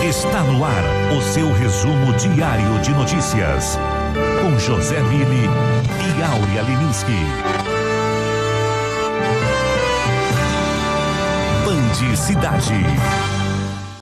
Está no ar o seu resumo diário de notícias. Com José Mili e Áurea Leminski. Band Cidade.